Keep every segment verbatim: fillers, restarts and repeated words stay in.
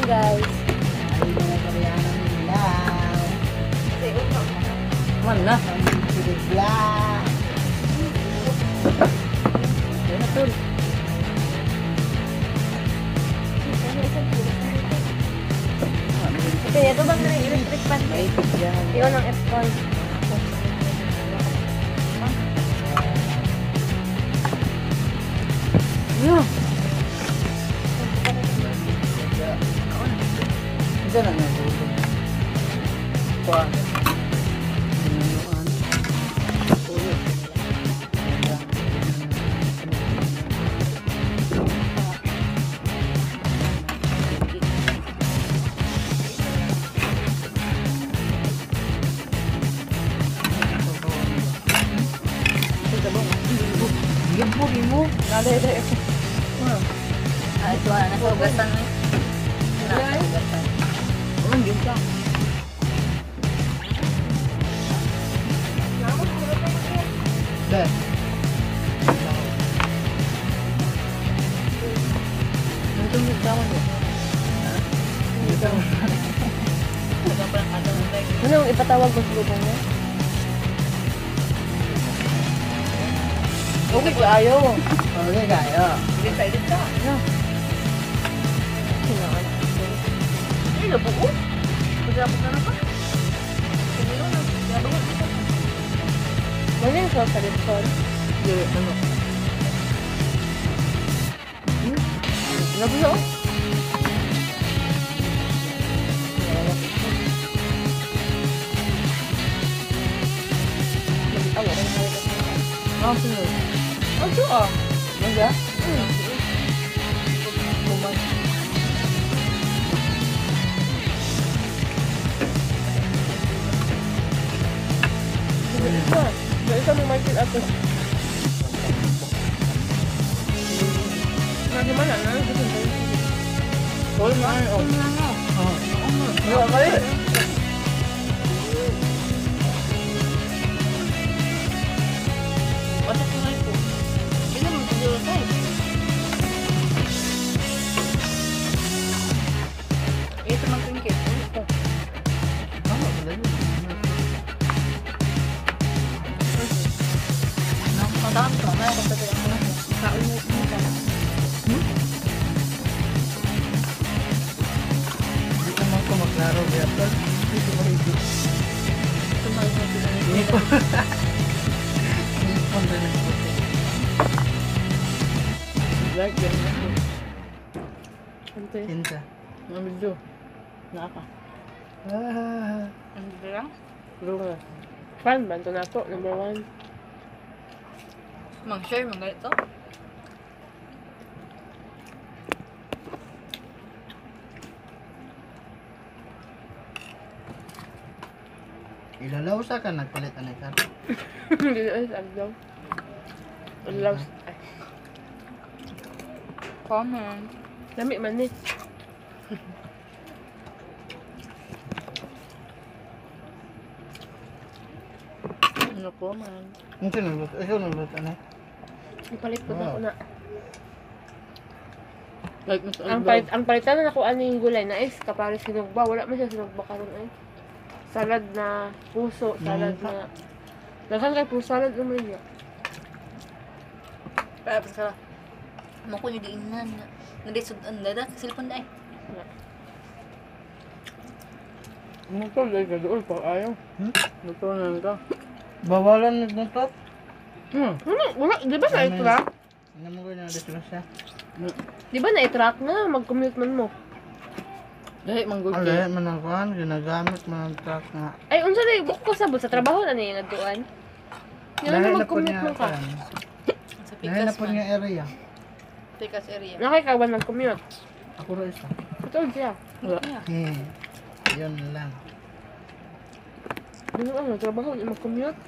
guys. Ay, mga koreano ng ilaw. Man na. Bigla. Yan na tol. Ito, ito bang na electric fan? May yan. Iyon ang F-con. Yeah. Diyan na nga. Kuhaan. Yung puri mo. Nalede ako. Ah, ito na, nasa ugasan eh. Nasa ugasan. Ang gym ka. Be. Ito yung tama mo. Ito yung Anong ipatawag ko sa grupo mo? okay ko ayaw. Okay kayo. Excited ka. Ay, nabuo. Pagkapag na na pa. Kumilo na. Nabuo. Ano yung sauce sa lipson? Hindi, ano? Hmm? Nabuo? Nagtawa ko na ito. Ah, sunod. Ano ah? Mangga? Hmm. Buman. Ito. Ito mo market ato. Nagimana na? Tol, man. Oh. Oh. Wala ka rin. Pasok ko na ito. Hindi naman siguro tayo. Ito man ito yung cake. Ito. Ano pala yun? Nakakatakan ko. May ako pati ako na. Kaon mo ito nila. Hindi ko man ko maglaro kaya tol. Hindi ko mahigit. Tumagal mo sila nito. Hindi ko. Hindi ko na nagputi. Like, yan na. Ante. Kinsa. Ang video. Naka. Ah. Ano ba lang? Luga. Fan, banto na to. Number one. Mag-share mo ganito. Ilalaw sa ka nagpalit anay ka. Hindi na sa daw. Alaw. Ay, Comment. lami man eh. Ano po, man? Ang sinulot. Ay, sinulot anay. Ipalit ko na Wow. ako na. Like, mas Ang palit, ang palitan na nakuha ano yung gulay na is kapares sinugba. Wala man siya sinugba karon ay. Salad na puso, salad Mm. na. Daghang kay puso salad naman niya. Para pa sa mo ko ni diinan. Nandito sa dada cellphone dai. Ano to? Like, doon pa ayaw. Hmm? Luto na ka. Bawalan na to. Hmm. Wala, wala, di ba na i-track? Ano mo ko na disgrasya? Di ba na i-track na? Mag-commute man mo. Dahil, manggod Ano ka. yan, manangkuhan, ginagamit, manangtrak nga. Ay, unsa na yung ko sabot sa trabaho na niya nagduan. Yan Dahil na na po mag-commute niya, mo ka. kan, Sa dahil na Pikas po man. niya area. Pikas area. Nakikawan mag-commute. Ako rin isa. Ito siya. Wala. Yeah. Hmm. Yun lang. Ano ano, trabaho niya mag-commute.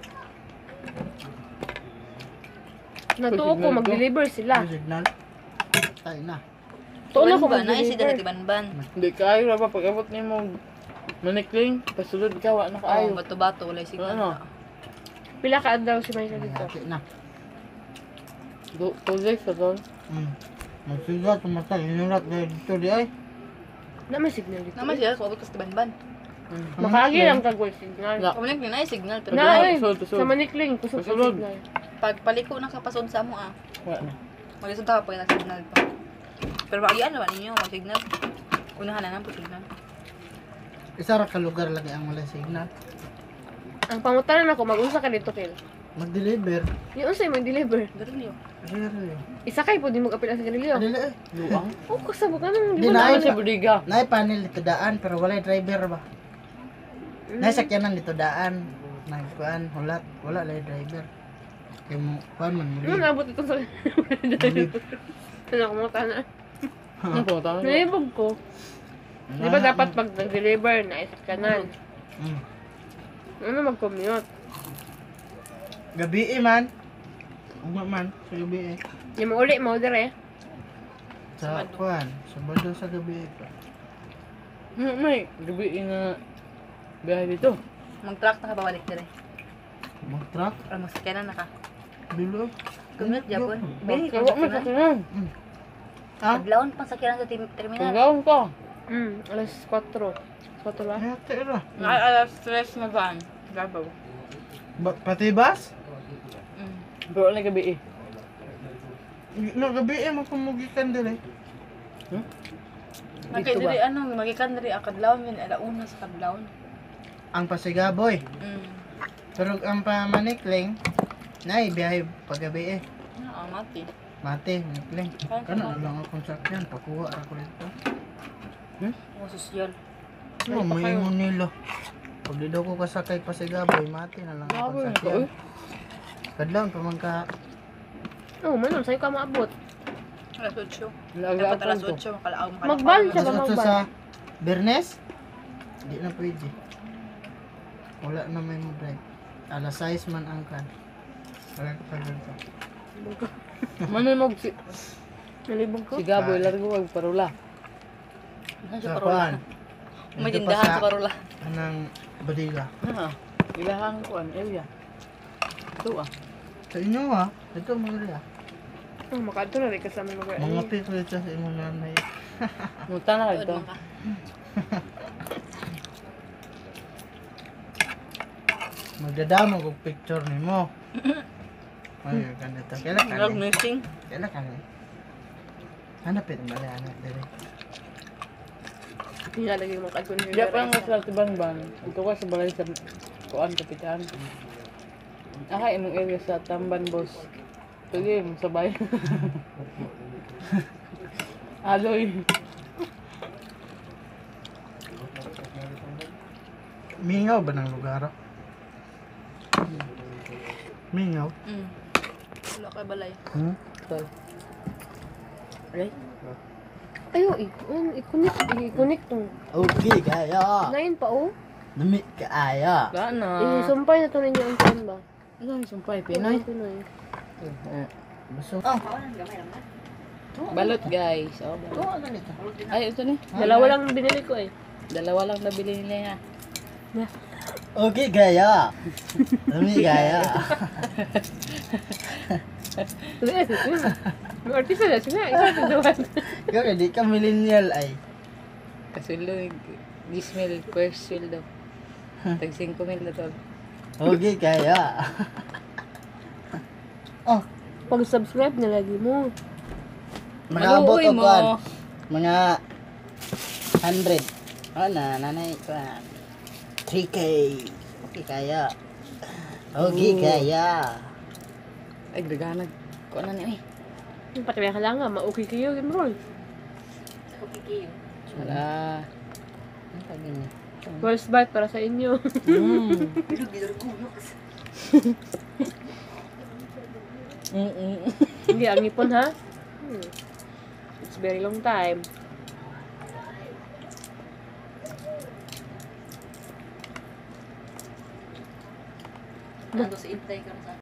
Natuo ko, mag-deliver sila. Yung signal. Tayo na. Tuon ako Ban ba na si dala mag-deliver. tibanban. Hindi kaayo na ba pag abot niya mo manikling, pasulod ka, wala na Oh, kaayo. bato-bato wala signal. Ano? Pila ka adlaw si Michael dito. Mayati na. Do- Two days ka doon. Hmm. Magsigat, tumatay. Inulat dahil dito di ay. Na may signal dito. Naman siya, kuwabot ka sa banban. Hmm. Makagi lang kagway signal. Na. Kung na ay signal, pero Na, Kusog, ay, kusog, kusog. sa Manikling, kusog sa Kusulod. signal. pag paliko na kapasod sa mo ah. Wala na. Maglisod ka pag na-signal pa. Pero maagian naman ninyo, mag signal. Unahan na lang po signal. Isa ra ka lugar lagi ang wala signal. Ang pangutanan ako, mag-unsa ka dito, Kel. Mag-deliver. Yung unsay mo deliver. Dari niyo. Really? Isa kay po di mo kapila sa ganilyo. Adili eh. Luang. Oh, kasabot ka nang Di di mo na, na. Ano sa budiga? Nay panel dito daan pero wala driver ba? Nay sakyanan dito daan. Nay kuan hulat, wala lay driver. Kay mo kuan man Ano muli. naabot ito sa... Ano ko mo tana. Ano po? Tama na. Nalibog ko. Di ba dapat pag nag-deliver na isa ka na? Mm. Ano mag-commute? Gabi eh man. Uma man sa gabi eh. Di mo uli mo dire. Sa kuan, Sabado sa gabi eh. pa. Hmm, may gabi na biyahe dito. Mag-truck na ka babalik dire. Mag-truck, Or magsakyanan na ka. bilo. Kumit Japon. Bili ka Kawa mo sa sakyanan. kanan. Ah, Paglaon pang sakyanan sa tim- terminal. Pagawin ka. Hmm, alas kwatro. kwatro ba? ayate ra. Ay, alas tres na van. Gabaw. Ba pati bus? Mm. Pero wala gabi eh. No, gabi eh magpumugikan dili. Hmm? Okay, Dito ba? diri ano, magikan diri ang kadlawon yun, alauna sa kadlawon. Ang Pasigaboy. Mm. Pero ang pamanikling, nay biyahe paggabi eh. Ah, mati. Mate, manikling. Kaya Kano ka na lang akong sakyan, pakuha ako dito. Mga sosyal. No, maingon nila. Pag di daw ko kasakay Pasigaboy, mate na lang akong Gabaw sakyan. eh. Kadlaon pa man ka, Oh, manon sa'yo ka maabot. Alas otso. Nag-aapon Dapat alas ko. otso, makalaaw makalaaw. Magbal siya ba alas otso magbal? sa Bernes? Di na pwede. Wala na may mo drive. Alas sais man ang kan. Wala ka pa dito. Manay mo si Nalibog ko. si Gaboy largo wag parula. Ano siya Sa parola? kuan. May Dito pa tindahan sa- sa parola. Anang Badiga. Ha. Ilahang kuan area. Ito ah. Sa inyo ha? Ito mga rin ah. Oh, makadto na rin kasama mo. Mga pito dito sa inyo nanay. Munta na Tuod ito. man ka. Magdadamo kong picture ni mo. Ay, ganito. Kailan ka Vlog ni? missing. Kailan ka ni? Hanapin mo na anak dali. Nilalagay mo kadto ni. Diya pa ang kasal sa banban. Ito ka sa balay sa kuan kapitan. Aha, imong area sa Tamban boss. Sige, mo sabay. Aloy. Mingaw ba ng lugar? Mingaw? Mm. Wala kay balay. Hmm? Tol. Right? Ayo, i- i-connect, i-connect tong. Okay, kaya. Nain pa oh. Namit ka aya. Wala na. I-sumpay na to ninyo ang phone ba? Ano yung sumpay? Pinoy? Pinoy. Eh, Busog. Oh, Balot guys. Oh, ito balot. ano nito? Ay, ito ni. Dalawa lang binili ko eh. Dalawa lang nabili nila yan. Okay, gaya. Namit gaya. Sige, sige. Mga artista na sila. Isa sa dawan. Kaya di ka millennial ay. Kasulo, gismil, first sweldo. Tag singko mil na tol. Okay, kaya. Oh, Pag-subscribe na lagi mo. Mag-abot Maluoy o mo. kuan. Mga hundred. Oh na, nanay kuan. three K. Okay, kaya. Okay, Ooh. kaya. Ay, daganag. Kuha na niya eh. Yung pati may halanga, ma-okay kayo, Gimroll. Okay kayo. Wala. Ano pa ganyan? First bite para sa inyo. Mm. Mm-mm. Hindi, ang ipon ha. Hmm. It's very long time. Nando sa intay ka na sa